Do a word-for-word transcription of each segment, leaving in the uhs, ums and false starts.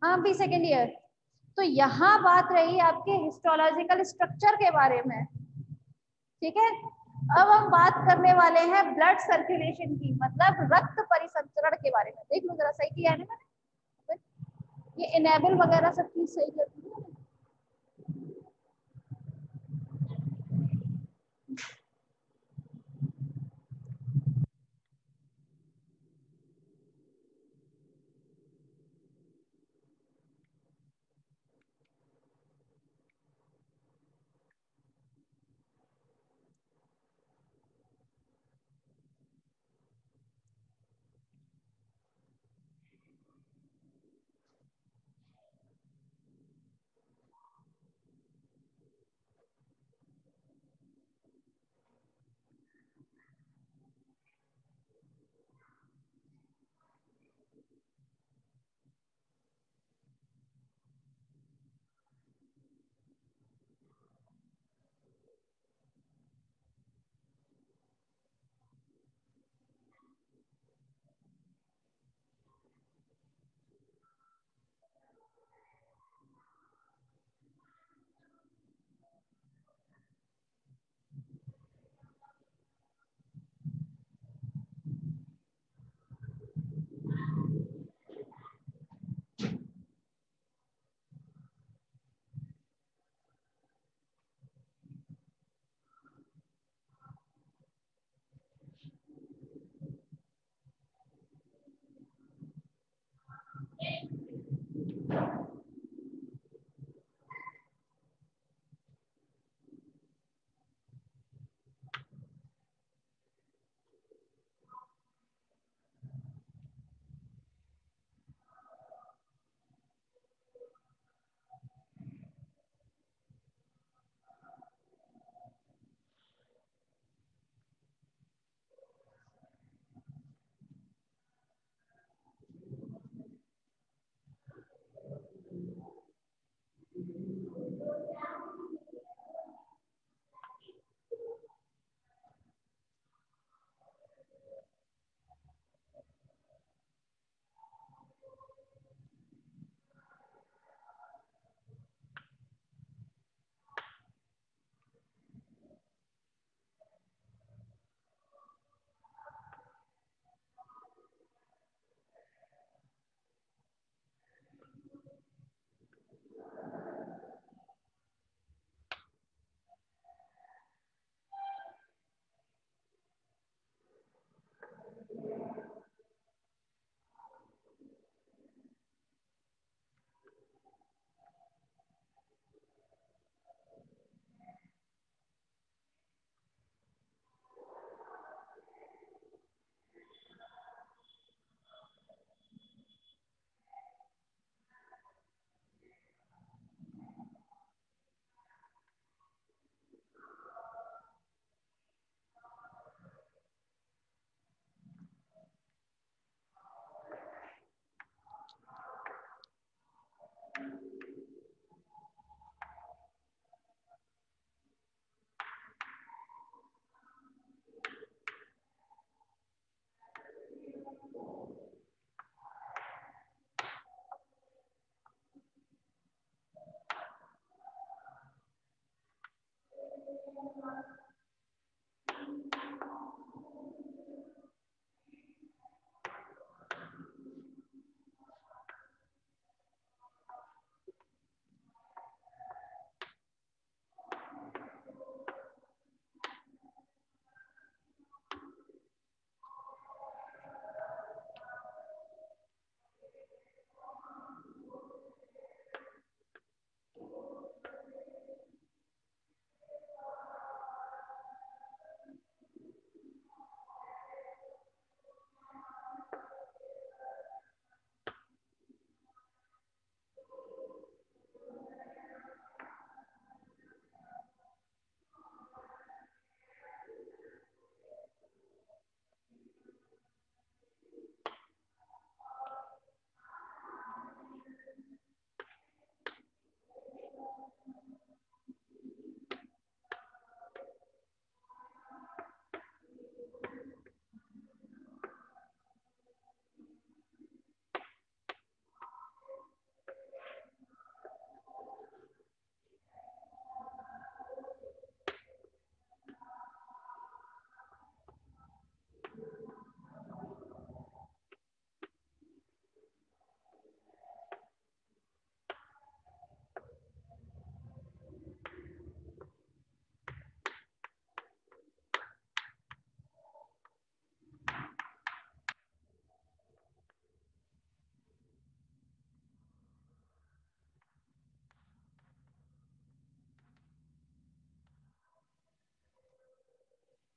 हाँ B second year. तो यहाँ बात रही आपके हिस्टोलॉजिकल स्ट्रक्चर के बारे में, ठीक है। अब हम बात करने वाले हैं ब्लड सर्कुलेशन की, मतलब रक्त परिसंचरण के बारे में। देख लो जरा, सही किया है ना मैंने, ये इनेबल वगैरह सब चीज सही करती है।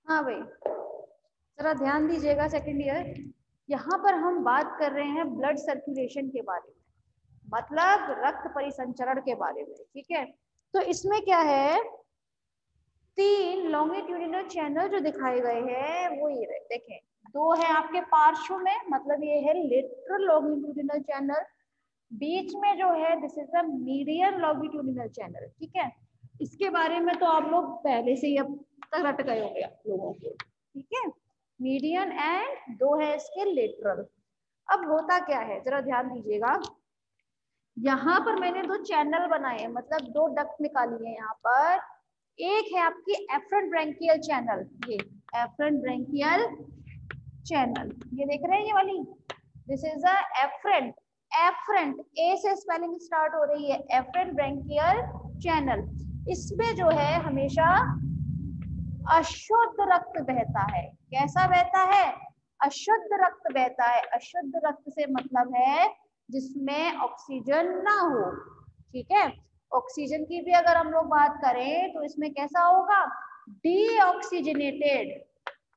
हाँ भाई, जरा ध्यान दीजिएगा सेकंड ईयर, यहाँ पर हम बात कर रहे हैं ब्लड सर्कुलेशन के बारे में, मतलब रक्त परिसंचरण के बारे में, ठीक है। तो इसमें क्या है, तीन लॉन्गिट्यूडिनल चैनल जो दिखाए गए हैं वो ये रहे, देखें, दो है आपके पार्श्व में, मतलब ये है लेटरल लॉन्गिट्यूडिनल चैनल, बीच में जो है this is the median longitudinal channel, ठीक है। इसके बारे में तो आप लोग पहले से ही अब तक रट गए होंगे आप लोगों को, ठीक है। मीडियन एंड दो है इसके लेटरल। अब होता क्या है, जरा ध्यान दीजिएगा, यहाँ पर मैंने दो चैनल बनाए, मतलब दो डक्ट निकाली है यहाँ पर। एक है आपकी एफरेंट ब्रैंकियल चैनल, ये एफरेंट ब्रैंकियल चैनल, ये देख रहे हैं ये वाली, this is a afferent, afferent A से स्पेलिंग स्टार्ट हो रही है, एफरेंट ब्रैंकियल चैनल। इसमें जो है हमेशा अशुद्ध रक्त बहता है। कैसा बहता है, अशुद्ध रक्त बहता है। अशुद्ध रक्त से मतलब है जिसमें ऑक्सीजन ना हो, ठीक है। ऑक्सीजन की भी अगर हम लोग बात करें तो इसमें कैसा होगा, डीऑक्सीजनेटेड,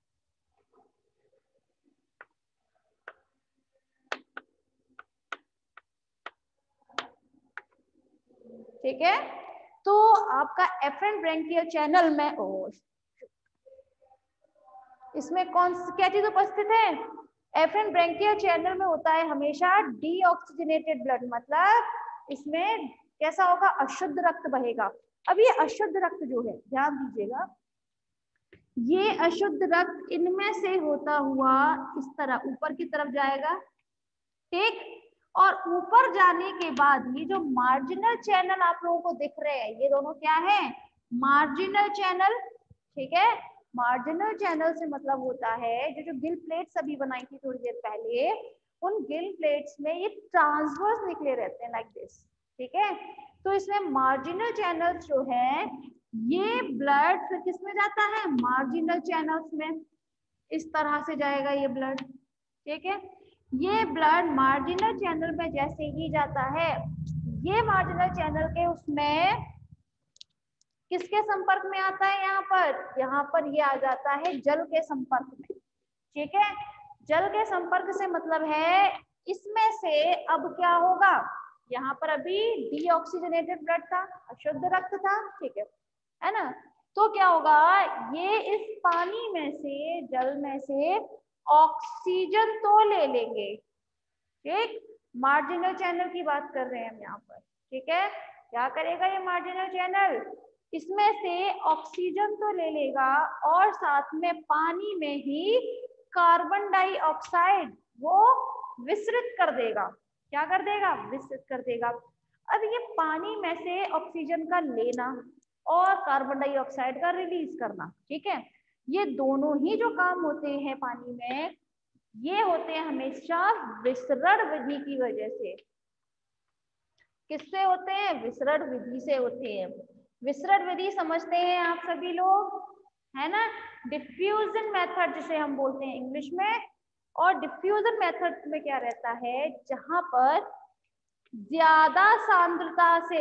ठीक है। तो आपका एफरेंट ब्रैंकियल चैनल में ओ, इसमें कौन क्या चीज उपस्थित है, एफरेंट ब्रैंकियल चैनल में होता है हमेशा डीऑक्सीजनेटेड ब्लड, मतलब इसमें कैसा होगा, अशुद्ध रक्त बहेगा। अब ये अशुद्ध रक्त जो है, ध्यान दीजिएगा, ये अशुद्ध रक्त इनमें से होता हुआ इस तरह ऊपर की तरफ जाएगा, ठीक। और ऊपर जाने के बाद ये जो मार्जिनल चैनल आप लोगों को दिख रहे हैं, ये दोनों क्या है, मार्जिनल चैनल, ठीक है। मार्जिनल चैनल से मतलब होता है जो जो गिल प्लेट्स अभी बनाई थी थोड़ी देर पहले, उन गिल प्लेट्स में ये ट्रांसवर्स निकले रहते हैं लाइक दिस, ठीक है। तो इसमें मार्जिनल चैनल्स जो है, ये ब्लड फिर किस में जाता है, मार्जिनल चैनल्स में, इस तरह से जाएगा ये ब्लड, ठीक है। ये ब्लड मार्जिनल चैनल में जैसे ही जाता है, ये मार्जिनल चैनल के उसमें किसके संपर्क में आता है, यहाँ पर यहाँ पर ये आ जाता है जल के संपर्क में, ठीक है। जल के संपर्क से मतलब है इसमें से अब क्या होगा, यहाँ पर अभी डीऑक्सीजनेटेड ब्लड था, अशुद्ध रक्त था, ठीक है है ना। तो क्या होगा, ये इस पानी में से, जल में से ऑक्सीजन तो ले लेंगे, ठीक। मार्जिनल चैनल की बात कर रहे हैं हम यहाँ पर, ठीक है। क्या करेगा ये मार्जिनल चैनल, इसमें से ऑक्सीजन तो ले लेगा और साथ में पानी में ही कार्बन डाइऑक्साइड वो विसरित कर देगा। क्या कर देगा, विसरित कर देगा। अब ये पानी में से ऑक्सीजन का लेना और कार्बन डाइऑक्साइड का रिलीज करना, ठीक है, ये दोनों ही जो काम होते हैं पानी में, ये होते हैं हमेशा विसरण विधि की वजह से। किससे होते हैं, विसरण विधि से होते हैं। विसरण विधि समझते हैं आप सभी लोग, है ना, डिफ्यूजन मेथड जिसे हम बोलते हैं इंग्लिश में। और डिफ्यूजन मेथड में क्या रहता है, जहां पर ज्यादा सांद्रता से,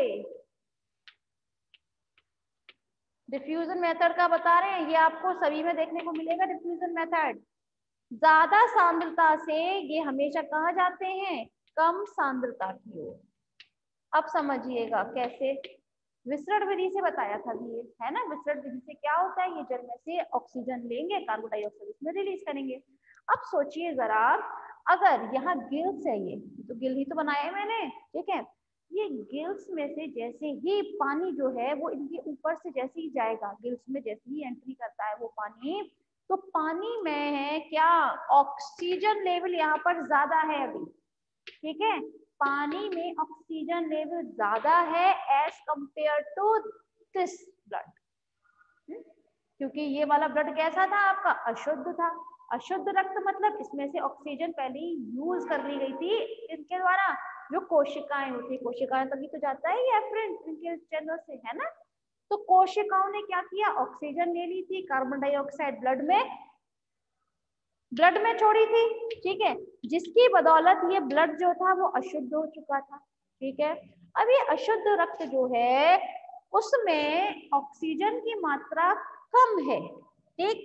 डिफ्यूजन मेथड का बता रहे हैं, ये आपको सभी में देखने को मिलेगा डिफ्यूजन मेथड। ज्यादा सांद्रता से ये हमेशा कहाँ जाते हैं, कम सांद्रता की ओर। अब समझिएगा कैसे, विसरण विधि से बताया था ये, है ना। विसरण विधि से क्या होता है, ये जल में से ऑक्सीजन लेंगे, कार्बन डाइऑक्साइड इसमें रिलीज करेंगे। अब सोचिए जरा, अगर यहाँ गिल्स है, ये तो गिल ही तो बनाया मैंने, ठीक है। ये गिल्स में से जैसे ही पानी जो है वो इनके ऊपर से जैसे ही जाएगा, गिल्स में जैसे ही एंट्री करता है वो पानी, तो पानी में है क्या, ऑक्सीजन लेवल यहाँ पर ज्यादा है अभी, ठीक है। पानी में ऑक्सीजन लेवल ज्यादा है as compare to this blood, क्योंकि ये वाला ब्लड कैसा था आपका, अशुद्ध था। अशुद्ध रक्त मतलब इसमें से ऑक्सीजन पहले ही यूज कर ली गई थी इनके द्वारा, जो कोशिकाएं होती, कोशिकाएं तभी तो जाता है ये एफरेंट इनके चैनल से, है ना। तो कोशिकाओं ने क्या किया, ऑक्सीजन ले ली थी, कार्बन डाइऑक्साइड ब्लड में ब्लड में छोड़ी थी, ठीक है, जिसकी बदौलत ये ब्लड जो था वो अशुद्ध हो चुका था, ठीक है। अब ये अशुद्ध रक्त जो है उसमें ऑक्सीजन की मात्रा कम है, ठीक।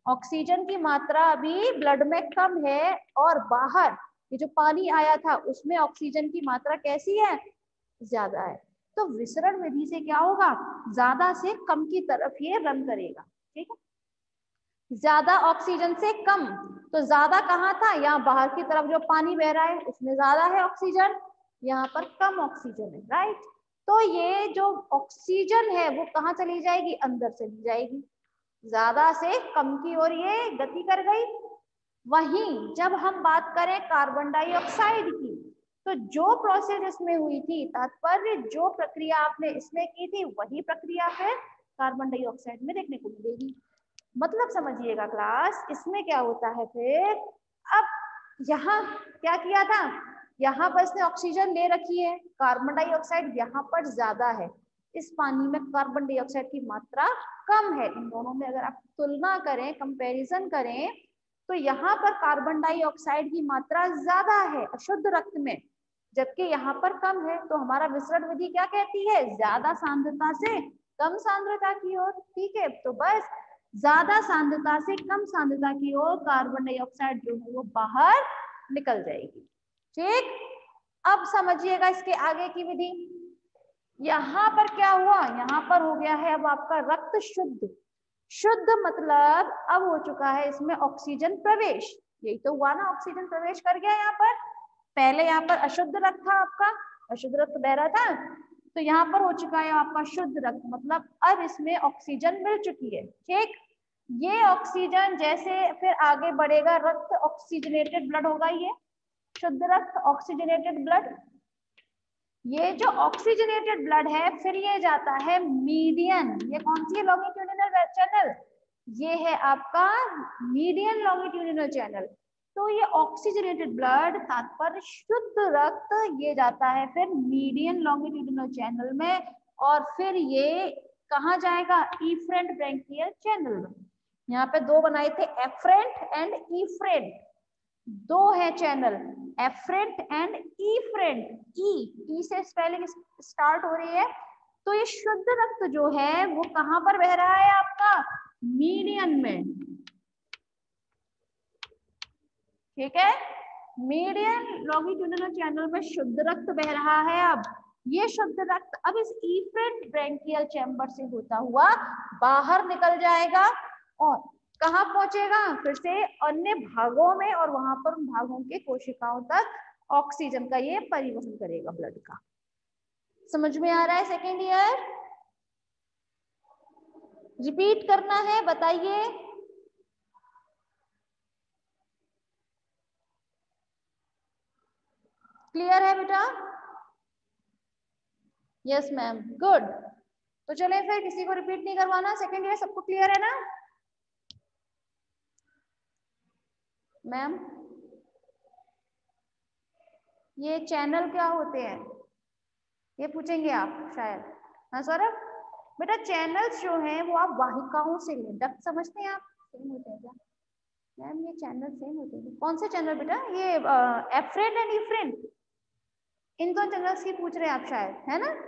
ऑक्सीजन की मात्रा अभी ब्लड में कम है और बाहर ये जो पानी आया था उसमें ऑक्सीजन की मात्रा कैसी है, ज्यादा है। तो विसरण विधि से क्या होगा, ज्यादा से कम की तरफ ये रन करेगा। ठीक है, ज्यादा ऑक्सीजन से कम, तो ज्यादा कहाँ था, यहाँ बाहर की तरफ जो पानी बह रहा है उसमें ज्यादा है ऑक्सीजन, यहाँ पर कम ऑक्सीजन है, राइट। तो ये जो ऑक्सीजन है वो कहाँ चली जाएगी, अंदर चली जाएगी, ज्यादा से कम की ओर ये गति कर गई। वहीं जब हम बात करें कार्बन डाइऑक्साइड की, तो जो प्रोसेस इसमें हुई थी, तात्पर्य जो प्रक्रिया आपने इसमें की थी वही प्रक्रिया फिर कार्बन डाइऑक्साइड में देखने को मिलेगी। मतलब समझिएगा क्लास, इसमें क्या होता है फिर, अब यहाँ क्या किया था, यहाँ पर इसने ऑक्सीजन ले रखी है, कार्बन डाइऑक्साइड यहाँ पर ज्यादा है, इस पानी में कार्बन डाइऑक्साइड की मात्रा कम है। इन दोनों में अगर आप तुलना करें, कंपैरिजन करें, तो यहाँ पर कार्बन डाइऑक्साइड की मात्रा ज्यादा है अशुद्ध रक्त में, जबकि यहाँ पर कम है। तो हमारा विसरण विधि क्या कहती है, ज्यादा सांद्रता से कम सांद्रता की ओर। ठीक है, तो बस ज्यादा सांद्रता से कम सांद्रता की ओर कार्बन डाइऑक्साइड जो है वो बाहर निकल जाएगी। ठीक, अब समझिएगा इसके आगे की विधि। यहाँ पर क्या हुआ, यहाँ पर हो गया है अब आपका रक्त शुद्ध। शुद्ध मतलब अब हो चुका है इसमें ऑक्सीजन प्रवेश, यही तो हुआ ना, ऑक्सीजन प्रवेश कर गया यहाँ पर। पहले यहाँ पर अशुद्ध रक्त था आपका, अशुद्ध रक्त बह रहा था, तो यहाँ पर हो चुका है आपका शुद्ध रक्त, मतलब अब इसमें ऑक्सीजन मिल चुकी है। ठीक, ये ऑक्सीजन जैसे फिर आगे बढ़ेगा, रक्त ऑक्सीजनेटेड ब्लड होगा, ये शुद्ध रक्त ऑक्सीजनेटेड ब्लड। ये जो ऑक्सीजनेटेड ब्लड है फिर ये जाता है मीडियन, ये कौन सी है, लॉन्गिट्यूडिनल चैनल, ये है आपका मीडियन लॉन्गिट्यूडिनल चैनल। तो ये ऑक्सीजनेटेड ब्लड तात्पर्य शुद्ध रक्त ये जाता है फिर मीडियन लॉन्गिट्यूडिनल चैनल में, और फिर ये कहाँ जाएगा, इफरेंट ब्रैंकियल चैनल में। यहाँ पे दो बनाए थे, एफरेंट एंड इफरेंट, दो है channel, afferent and efferent. E E से स्पेलिंग स्टार्ट हो रही है। तो ये शुद्ध रक्त जो है वो कहां पर बह रहा है आपका, मीडियन में। ठीक है, मीडियन लॉन्गिट्यूडिनल चैनल में शुद्ध रक्त बह रहा है। अब ये शुद्ध रक्त अब इस इफरेंट ब्रैंकियल चैम्बर से होता हुआ बाहर निकल जाएगा और कहाँ पहुंचेगा, फिर से अन्य भागों में, और वहां पर उन भागों के कोशिकाओं तक ऑक्सीजन का ये परिवहन करेगा ब्लड का। समझ में आ रहा है सेकेंड ईयर, रिपीट करना है, बताइए। क्लियर है बेटा, यस मैम, गुड। तो चले फिर, किसी को रिपीट नहीं करवाना, सेकेंड ईयर सबको क्लियर है ना मैम। ये चैनल क्या होते हैं ये पूछेंगे आप शायद, हाँ सौरभ बेटा। चैनल्स जो हैं वो आप वाहिकाओं से लें, डक्ट समझते हैं आप, सेम होते हैं क्या मैम, ये चैनल सेम होते हैं, कौन से चैनल बेटा, ये एफरेंट एंड इफरेंट, इन दो चैनल्स की पूछ रहे हैं आप शायद, है ना।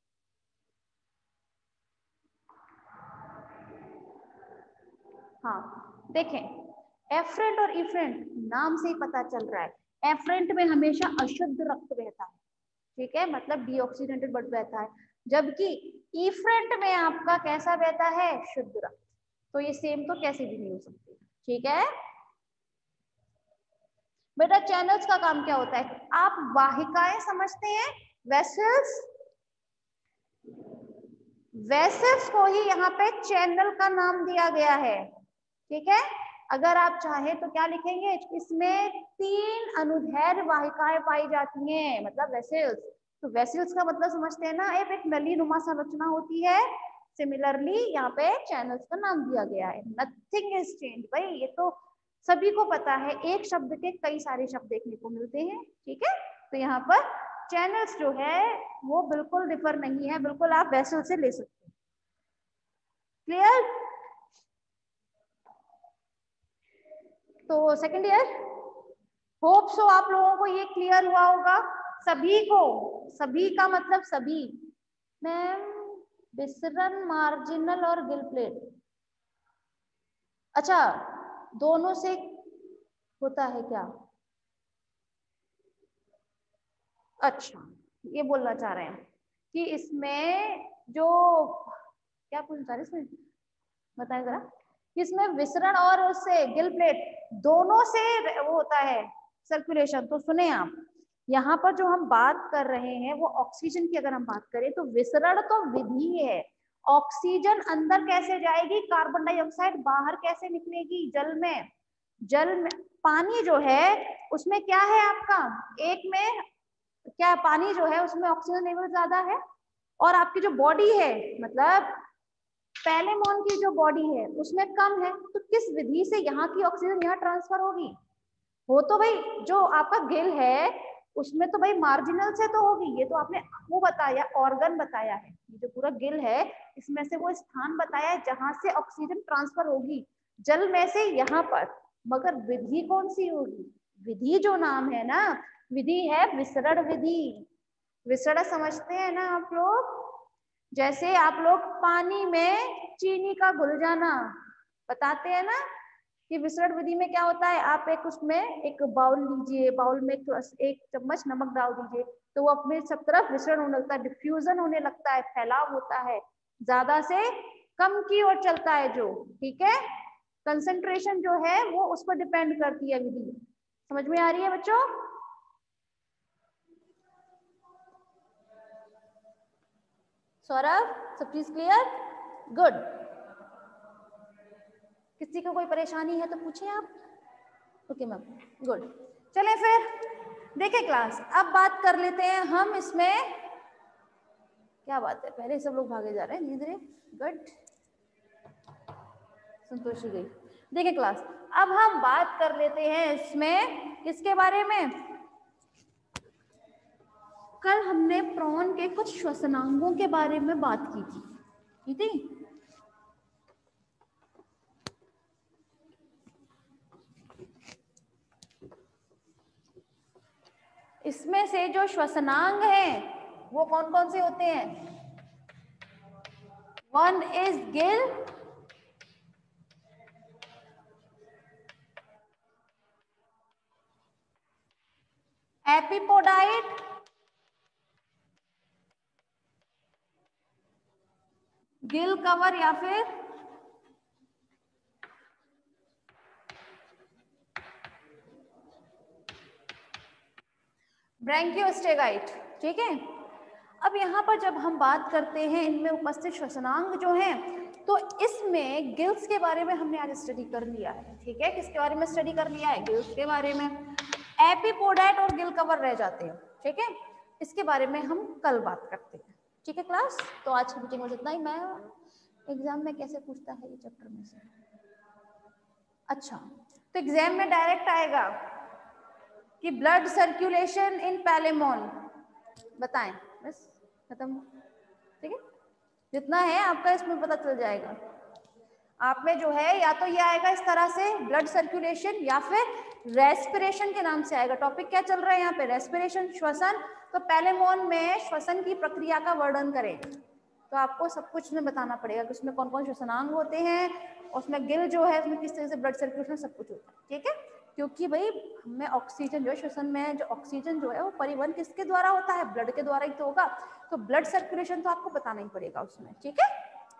हाँ देखें, एफरेंट और इफरेंट नाम से ही पता चल रहा है, एफरेंट में हमेशा अशुद्ध रक्त बहता है, ठीक है, मतलब डीऑक्सीडेटेड ब्लड बहता है, जबकि इफरेंट में आपका कैसा बहता है, शुद्ध रक्त। तो ये सेम तो कैसे भी नहीं हो सकती, ठीक है बेटा। चैनल्स का काम क्या होता है, आप वाहिकाएं समझते हैं, वेसल्स, वेसल्स को ही यहाँ पे चैनल का नाम दिया गया है, ठीक है। अगर आप चाहें तो क्या लिखेंगे, इसमें तीन अनुदैर्ध्य वाहिकाएं पाई जाती हैं, मतलब वेसल्स। तो वेसल्स का मतलब समझते हैं ना, एक एक नली नुमा संरचना होती है, सिमिलरली यहाँ पे चैनल्स का नाम दिया गया है। नथिंग इज चेंज भाई, ये तो सभी को पता है, एक शब्द के कई सारे शब्द देखने को मिलते हैं, ठीक है। तो यहाँ पर चैनल्स जो है वो बिल्कुल डिफर नहीं है, बिल्कुल आप वेसल से ले सकते हैं। क्लियर, तो सेकंड ईयर होप सो आप लोगों को ये क्लियर हुआ होगा, सभी को, सभी का मतलब सभी। मैम विसरण, मार्जिनल और गिल प्लेट, अच्छा दोनों से होता है क्या? अच्छा, ये बोलना चाह रहे हैं कि इसमें जो क्या पूछना चाह रहे इसमें बताएं जरा, इसमें विसरण और उससे गिल प्लेट दोनों से वो होता है सर्कुलेशन। तो सुने आप, यहाँ पर जो हम बात कर रहे हैं वो ऑक्सीजन की अगर हम बात करें तो विसरण तो विधि है। ऑक्सीजन अंदर कैसे जाएगी, कार्बन डाइऑक्साइड बाहर कैसे निकलेगी जल में। जल में पानी जो है उसमें क्या है आपका, एक में क्या पानी जो है उसमें ऑक्सीजन लेवल ज्यादा है, और आपकी जो बॉडी है मतलब पैलेमोन की जो बॉडी है उसमें कम है। तो किस विधि से यहाँ की ऑक्सीजन यहाँ ट्रांसफर होगी? वो तो भाई जो आपका गिल है उसमें तो भाई मार्जिनल से तो होगी। ये तो आपने वो बताया, ऑर्गन बताया है, ये जो पूरा गिल है इसमें से वो स्थान बताया है जहां से ऑक्सीजन ट्रांसफर होगी जल में से यहाँ पर। मगर विधि कौन सी होगी? विधि जो नाम है ना, विधि है विसरण विधि। विसरण समझते हैं ना आप लोग? जैसे आप लोग पानी में चीनी का घुल जाना बताते हैं ना कि विसरण विधि में क्या होता है, आप एक उसमें एक बाउल लीजिए, बाउल में एक चम्मच नमक डाल दीजिए तो वो अपने सब तरफ विसरण होने लगता है, डिफ्यूजन होने लगता है, फैलाव होता है, ज्यादा से कम की ओर चलता है जो, ठीक है। कंसंट्रेशन जो है वो उस पर डिपेंड करती है विधि। समझ में आ रही है बच्चों? सौरभ, सब चीज क्लियर? गुड। किसी को कोई परेशानी है तो पूछे आप। Okay ma'am, good. चलें फिर देखें क्लास, अब बात कर लेते हैं हम इसमें क्या बात है, पहले सब लोग भागे जा रहे हैं धीरे धीरे। गुड, संतोषी गई। देखिए क्लास, अब हम बात कर लेते हैं इसमें किसके बारे में। कल हमने प्रॉन के कुछ श्वसनांगों के बारे में बात की थी, की थी? इसमें से जो श्वसनांग हैं वो कौन कौन से होते हैं? One is gill, epipodite, gill cover या फिर ब्रैंकियोस्टेगाइट, ठीक है। अब यहाँ पर जब हम बात करते हैं इनमें उपस्थित श्वसनांग जो हैं, तो इसमें गिल्स के बारे में हमने आज स्टडी कर लिया है, ठीक है। किसके बारे में स्टडी कर लिया है? गिल्स के बारे में। एपिपोडाइट और गिल कवर रह जाते हैं, ठीक है। इसके बारे में हम कल बात करते हैं, ठीक है क्लास। तो आज की मीटिंग में जितना ही, मैं एग्जाम में कैसे पूछता है ये चैप्टर में से। अच्छा, तो एग्जाम में डायरेक्ट आएगा कि ब्लड सर्कुलेशन इन पैलेमोन, बताएं, बस खत्म, ठीक है। जितना है आपका इसमें पता चल जाएगा। आप में जो है या तो ये आएगा इस तरह से ब्लड सर्कुलेशन, या फिर रेस्पिरेशन के नाम से आएगा। टॉपिक क्या चल रहा है यहाँ पे? रेस्पिरेशन, श्वसन। तो पैलेमोन में श्वसन की प्रक्रिया का वर्णन करें, तो आपको सब कुछ में बताना पड़ेगा कि उसमें कौन कौन श्वसनांग होते हैं, उसमें गिल जो है उसमें किस तरह से ब्लड सर्कुलेशन सब कुछ होता है, ठीक है। क्योंकि भाई हमें ऑक्सीजन जो है श्वसन में जो ऑक्सीजन जो है वो परिवहन किसके द्वारा होता है? ब्लड के द्वारा ही तो होगा। तो ब्लड सर्कुलेशन तो आपको बताना ही पड़ेगा उसमें, ठीक है।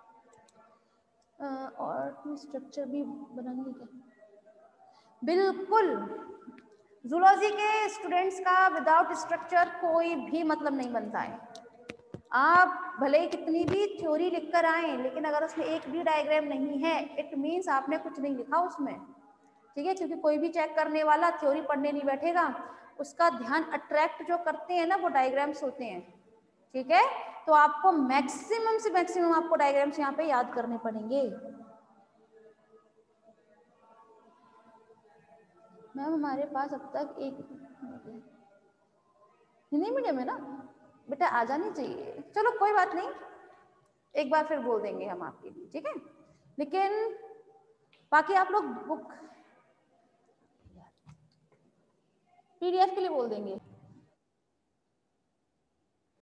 और स्ट्रक्चर भी बनाएंगे क्या? बिल्कुल, जूलॉजी के स्टूडेंट्स का विदाउट स्ट्रक्चर कोई भी मतलब नहीं बनता है। आप भले ही कितनी भी थ्योरी लिखकर आए, लेकिन अगर उसमें एक भी डायग्राम नहीं है, इट मीन्स आपने कुछ नहीं लिखा उसमें, ठीक है। क्योंकि कोई भी चेक करने वाला थ्योरी पढ़ने नहीं बैठेगा, उसका ध्यान अट्रैक्ट जो करते हैं ना वो डायग्राम्स होते हैं, ठीक है। तो आपको मैक्सिमम से मैक्सिमम आपको डायग्राम्स यहाँ पे याद करने पड़ेंगे। मैम हमारे पास अब तक एक हिंदी मीडियम है ना बेटा, आ जानी चाहिए। चलो कोई बात नहीं, एक बार फिर बोल देंगे हम आपके लिए, ठीक है। लेकिन बाकी आप लोग बुक पीडीएफ के लिए बोल देंगे।